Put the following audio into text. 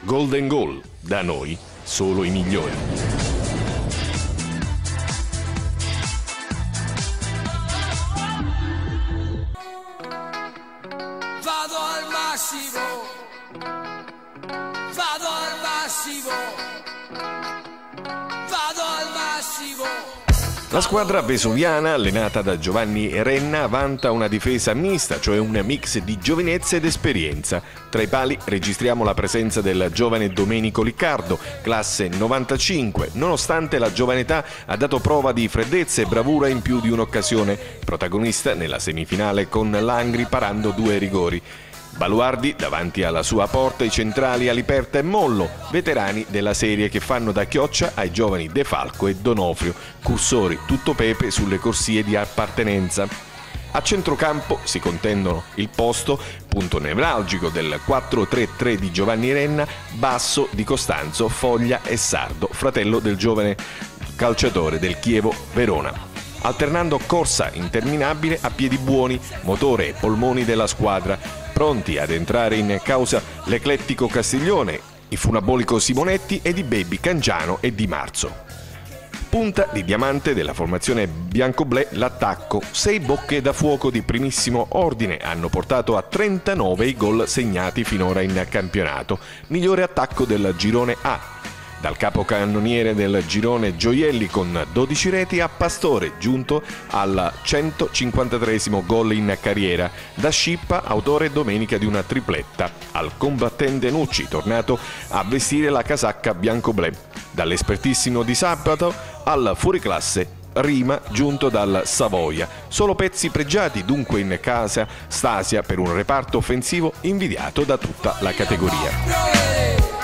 Golden Goal, da noi solo i migliori. Vado al massimo, vado al massimo, vado al massimo. La squadra vesuviana, allenata da Giovanni Renna, vanta una difesa mista, cioè un mix di giovinezza ed esperienza. Tra i pali registriamo la presenza del giovane Domenico Liccardo, classe 95. Nonostante la giovane età, ha dato prova di freddezza e bravura in più di un'occasione, protagonista nella semifinale con l'Angri parando 2 rigori. Baluardi davanti alla sua porta i centrali Aliperta e Mollo, veterani della serie che fanno da chioccia ai giovani De Falco e Donofrio, cursori tutto pepe sulle corsie di appartenenza. A centrocampo si contendono il posto, punto nevralgico del 4-3-3 di Giovanni Renna, Basso, Di Costanzo, Foglia e Sardo, fratello del giovane calciatore del Chievo Verona. Alternando corsa interminabile a piedi buoni, motore e polmoni della squadra, pronti ad entrare in causa l'eclettico Castiglione, il funambolico Simonetti ed i baby Cangiano e Di Marzo. Punta di diamante della formazione biancoblè l'attacco. 6 bocche da fuoco di primissimo ordine hanno portato a 39 i gol segnati finora in campionato. Migliore attacco del girone A. Dal capocannoniere del girone Gioielli con 12 reti a Pastore, giunto al 153esimo gol in carriera. Da Scippa, autore domenica di una tripletta. Al combattente Nucci, tornato a vestire la casacca biancoblè. Dall'espertissimo di sabato al fuoriclasse Rima, giunto dal Savoia. Solo pezzi pregiati dunque in casa Stasia per un reparto offensivo invidiato da tutta la categoria.